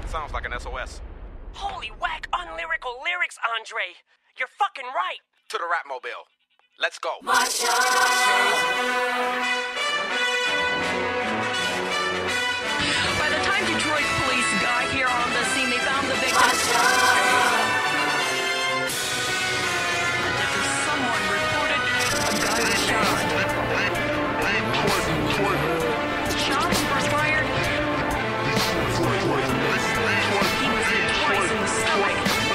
Sounds like an SOS. Holy whack unlyrical lyrics, Andre. You're fucking right. To the rap mobile. Let's go. By the time Detroit police got here on the scene, they found the victim. Someone reported a guy was shot. Shots were fired. He was hit twice in the stomach.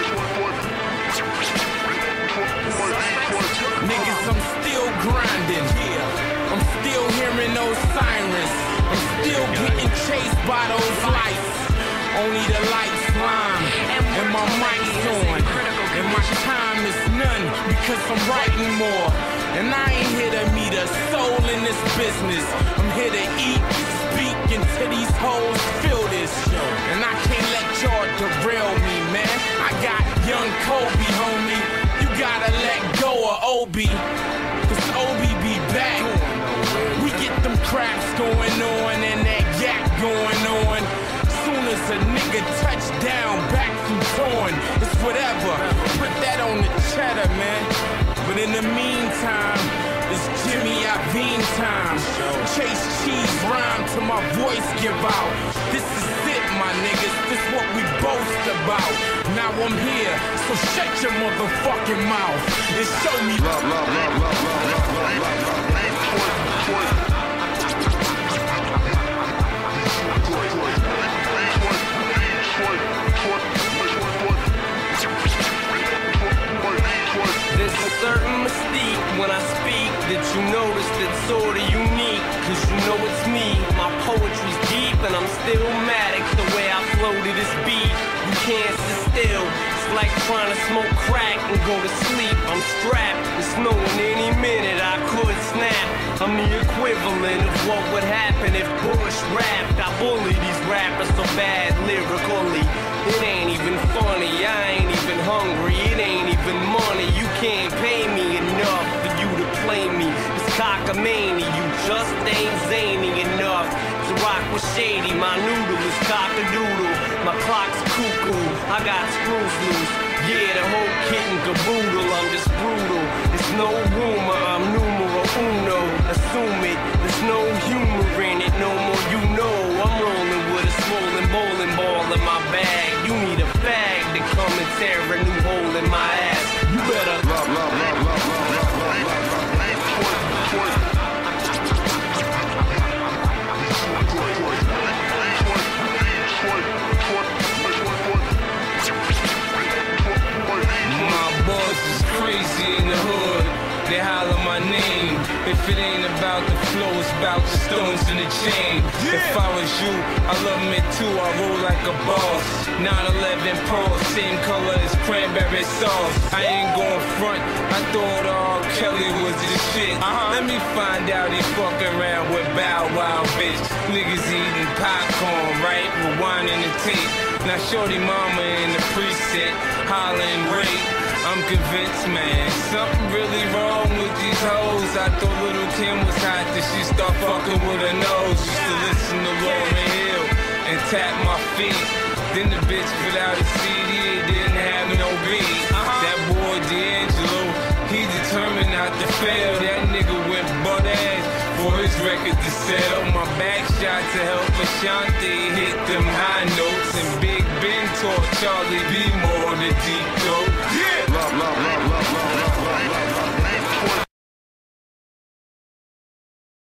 Niggas, I'm still grinding. I'm still hearing those sirens. I'm still getting chased by those lights. Only the lights line and my mic's on. And my time is none because I'm writing more. And I ain't here to meet a soul in this business. I'm here to eat, speak until these hoes feel this. And I can't let y'all derail me, man. I got young Kobe, homie. You gotta let go of Obi, cause Obi be back. We get them craps going on and that yak going on. Soon as a nigga touch down, back from torn, it's whatever. Put that on the cheddar, man. But in the meantime, it's Jimmy Iovine time. Chase cheese rhyme till my voice give out. This is it, my niggas. This what we boast about. Now I'm here, so shut your motherfucking mouth and show me love. There's a certain mystique when I speak that you notice that's sorta unique. Cause you know it's me, my poetry's deep and I'm still matic the way I flow to this beat. You can't sit still, it's like trying to smoke crack and go to sleep. I'm strapped, it's knowing any minute I could snap. I'm the equivalent of what would happen if Bush rapped. I bully these rappers so bad lyrically. It ain't even funny, I ain't even hungry, it ain't even money. You can't pay me enough for you to play me. It's cockamania, you just ain't zany enough to rock with Shady. My noodle is cock-a-doodle, my clock's cuckoo, I got screws loose. Yeah, the whole kit and caboodle, I'm just brutal. It's no rumor, I'm numero uno. Assume it, there's no humor in it, no more you know. I'm rolling with a swollen bowling ball in my bag. You need a bag to come and tear a new hole in my ass. You better My boys is crazy in the hood. They holler my name. If it ain't about the flow, it's about the stones in the chain. If I was you, I love me too. I roll like a boss. 911 Pulse, same color as cranberry sauce. I ain't going front. I thought R. Kelly was the shit. Let me find out he fucking around with Bow Wow, bitch. Niggas eating popcorn, right? Rewinding the tape. Now shorty mama in the precinct, hollering rape. I'm convinced, man, something really wrong with these hoes. I thought little Kim was hot, then she start fucking with her nose. Used to listen to Lauryn Hill and tap my feet. Then the bitch put out a CD, it didn't have no beat. That boy D'Angelo, he determined not to fail. That nigga went butt ass for his record to sell. My back shot to help Ashanti hit them high notes. And Big Ben taught Charlie B more the deep throat. Yeah!